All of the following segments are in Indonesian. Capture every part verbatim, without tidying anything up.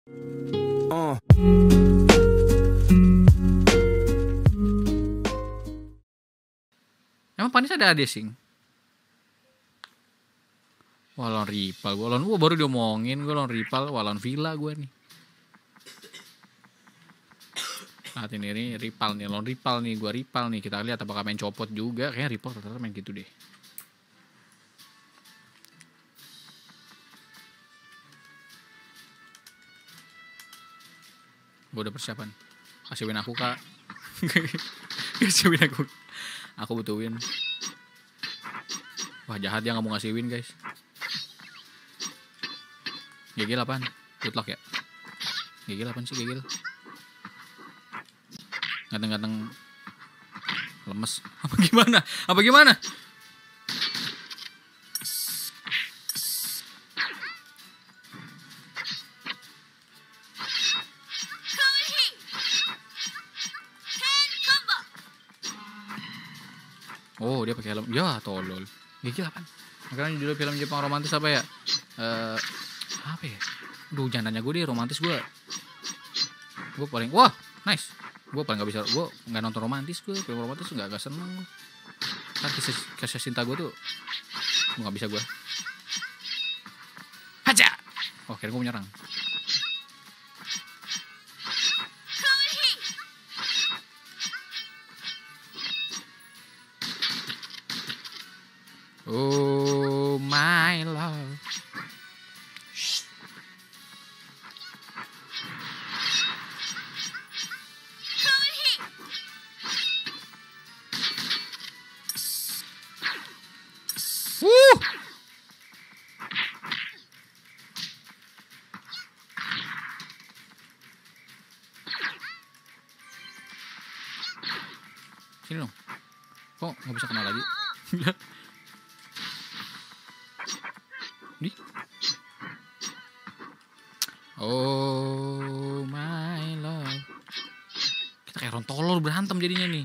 Uh. Emang Panis ada adesing? Walon rival, gue lawan, gue baru diomongin gue lawan rival, walon villa gue nih. Saat ini nih rival nih, lawan rival nih, gue rival nih. Kita lihat apakah main copot juga, kayaknya rival ternyata main gitu deh. Gue udah persiapan. Kasih win aku kak. Kasih win aku. Aku butuh win. Wah jahat dia gak mau ngasih win guys. Gegil apaan? Good luck ya? Gegil apaan sih gegil? Ganteng-ganteng lemes. Apa gimana? Apa gimana? Oh dia pakai helm. Ya tolol. Gegil apaan? Makanya judul film Jepang romantis apa ya? Eh uh, apa ya? Duh jangan nanya gue deh, romantis gue. Gue paling wah nice. Gue paling gak bisa, gue gak nonton romantis. Gue film romantis gak, gak seneng gue. Kan kisah, kisah cinta gue tuh gue gak bisa gue. Haja. Oh kira gue menyerang. Oh my love. Wuh. Sini dong. Kok gak bisa kena lagi? Di. Oh my love. Kita kayak rontolor berantem jadinya nih.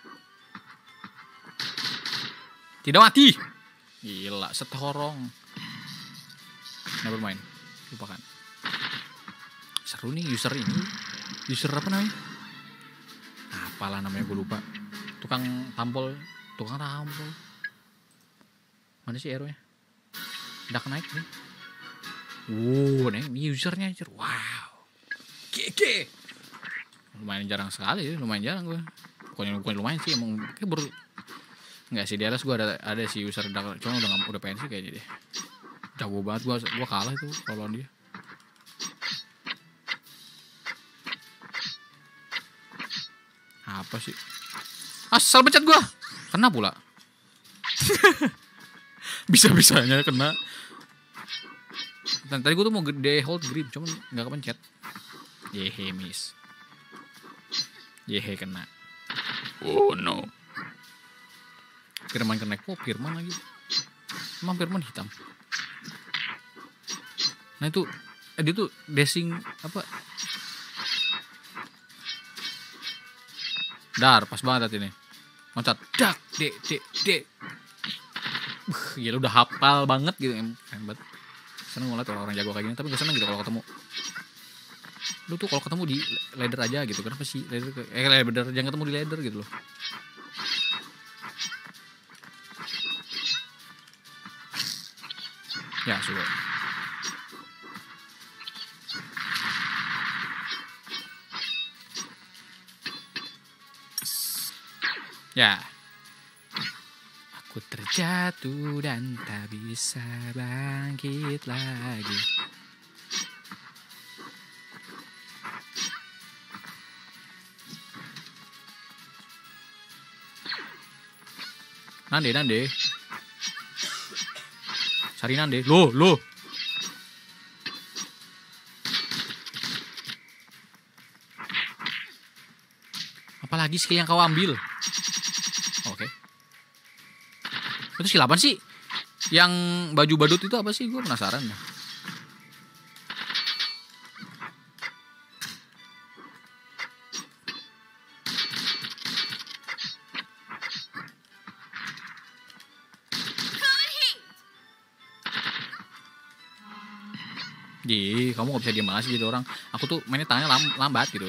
Tidak mati. Gila, setorong. Never mind. Lupakan. Seru nih user ini. User apa namanya? Apalah namanya gue lupa. Tukang tampol. Tukang tampol. Mana sih arrow-nya? Udah naik nih. Wow, nih ini usernya anjir. Wow. Gege. Lumayan jarang sekali ya, lumayan jarang gue. Pokoknya bukan lumayan sih, emang kayak baru enggak sih di atas gue ada ada si user dark, cuma udah udah pensi kayaknya deh. Jago banget gue, gue kalah itu kalau dia. Apa sih? Asal pencet gue. Kena pula. Bisa-bisanya kena. Dan tadi gue tuh mau gede hold grip, cuman nggak kepencet. Yehe miss. Yehe kena. Oh no. Firman kena. Oh Firman lagi. Emang Firman hitam. Nah itu, eh, dia tuh dashing apa? Dar, pas banget ini. Loncat, dak, dek, dek, dek. Uh, gila udah hafal banget gitu, hebat. Seneng ngeliat orang-orang jago kayak gini, tapi gak seneng gitu kalau ketemu. Lu tuh kalau ketemu di ladder aja gitu, kenapa sih ladder? Eh ladder, jangan ketemu di ladder gitu loh. Ya sudah. Ya. Aku terjatuh dan tak bisa bangkit lagi. Nande, nande. Cari nande. Loh, loh. Apalagi skill yang kau ambil? Oke. Okay. Itu skill apa sih? Yang baju badut itu apa sih? Gue penasaran ya. Ji, kamu gak bisa diem aja jadi orang. Aku tuh mainnya tangannya lam lambat gitu.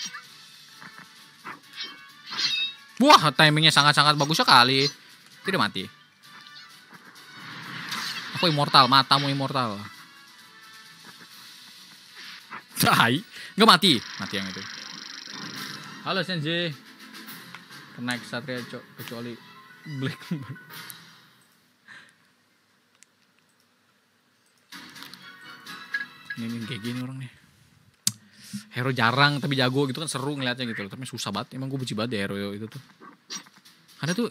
Wah, timingnya sangat-sangat bagus sekali. Tidak mati. Aku immortal, matamu immortal. Hai, nggak mati, mati yang itu. Halo Sensei. Kena Ksatria kecuali Black. Ini nih kayak gini orang nih. Hero jarang tapi jago gitu kan seru ngeliatnya gitu loh. Tapi susah banget. Emang gue benci banget ya hero itu tuh. Karena tuh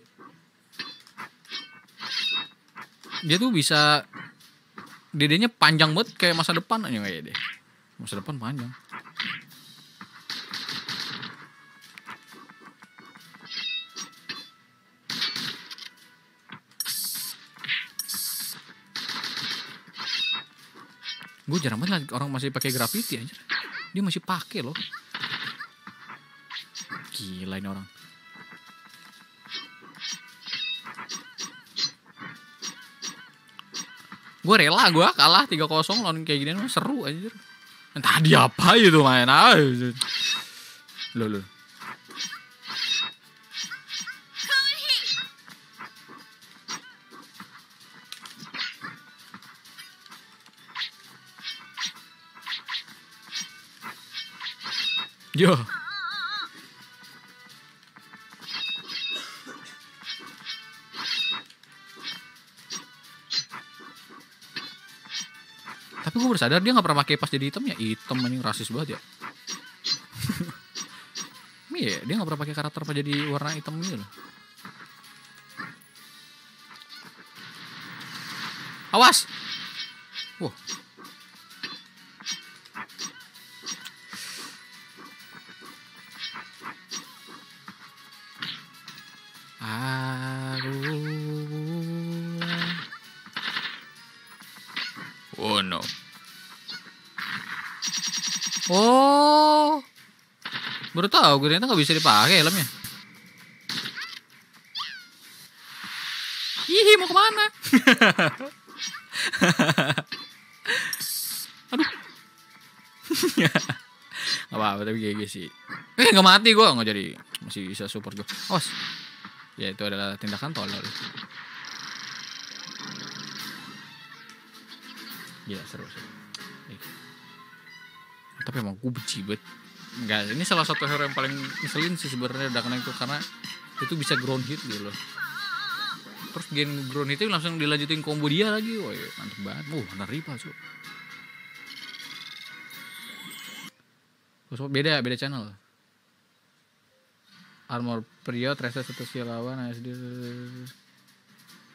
dia tuh bisa dedenya panjang banget kayak masa depan aja kayak deh. Masa depan panjang. Gue jarang banget orang masih pakai graffiti aja. Dia masih pakai loh. Gila ini orang. Gue rela gue kalah tiga kosong lawan kayak gini mah seru aja. Tadi apa itu main aja. Loh loh. Yo. Tapi gue baru sadar dia gak pernah pakai pas jadi hitam ya. Hitam anjing rasis banget ya. Iya, dia gak pernah pakai karakter pas jadi warna hitam gitu loh. Awas. Wah. Oh no. Oh. Baru tahu gue ternyata nggak bisa dipakai helmnya. Ih, mau kemana? Aduh. Gak apa-apa tapi G G sih. Eh nggak mati gue nggak jadi masih bisa support gue. Awas. Ya itu adalah tindakan tolol. Gila seru seru. Tapi emang gue benci banget. Enggak, ini salah satu hero yang paling ngeselin sih sebenarnya udah kena itu karena itu bisa ground hit gitu loh. Terus gen ground hit itu langsung dilanjutin combo dia lagi. Woi, mantep banget. Wah, mana rival cuy. Terus beda beda channel. Armor Prio, Tracer satu skill lawan, A S D